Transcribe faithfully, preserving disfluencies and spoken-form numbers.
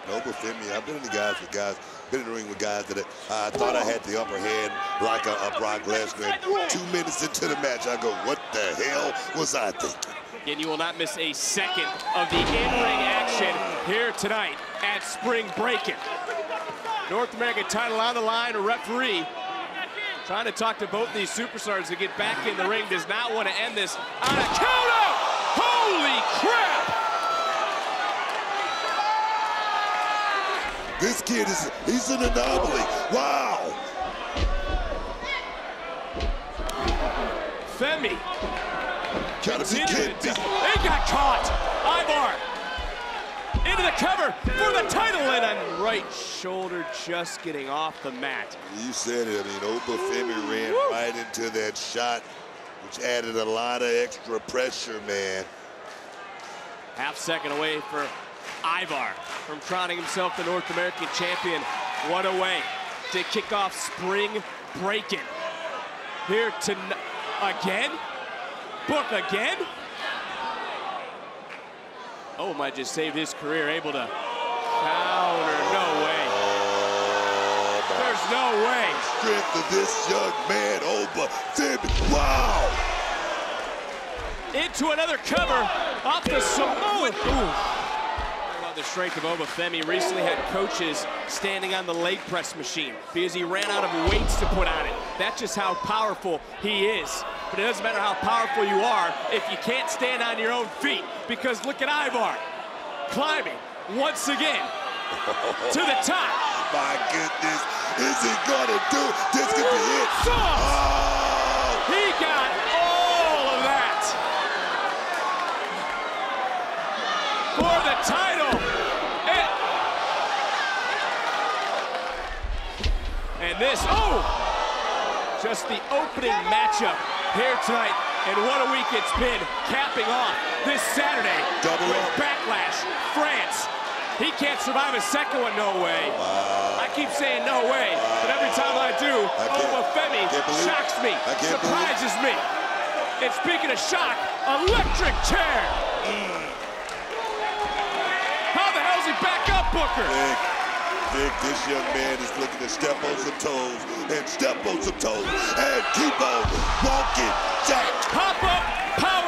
Oba Femi, I've been in the guys with guys, been in the ring with guys that I, I thought I had the upper hand like a, a Brock Lesnar. And two minutes into the match, I go, what the hell was I thinking? And you will not miss a second of the in-ring action here tonight at Spring Breakin. North American title on the line, a referee trying to talk to both these superstars to get back in the ring, does not want to end this on a count out! Holy crap! This kid is, he's an anomaly. Wow! Femi. Gotta be kidding me. He got caught. Ivar into the cover for the title, and a right shoulder just getting off the mat. You said it. I mean, Oba Femi ran Woo. right into that shot, which added a lot of extra pressure, man. Half second away for Ivar from crowning himself the North American champion. What a way to kick off Spring Breakin. Here to again? Book again? Oh, might just save his career, able to counter. No way. There's no way. Strength of this young man, Oba Femi. Wow! Into another cover off the Samoan. Ooh. The strength of Oba Femi. Recently had coaches standing on the leg press machine because he ran out of weights to put on it. That's just how powerful he is. But it doesn't matter how powerful you are if you can't stand on your own feet, because look at Ivar climbing once again to the top. My goodness, is he gonna do? This could be it. Oh! He got all of that for the title. And this, oh, just the opening matchup here tonight. And what a week it's been, capping off this Saturday Double with up. Backlash, France. He can't survive a second one, no way. Wow. I keep saying no way, wow. but every time I do, Oba Femi shocks me, surprises me. And speaking of shock, electric chair. Mm. How the hell's he back up, Booker? Big. Vic, this young man is looking to step on some toes and step on some toes and keep on walking. Jack. Pop up, power.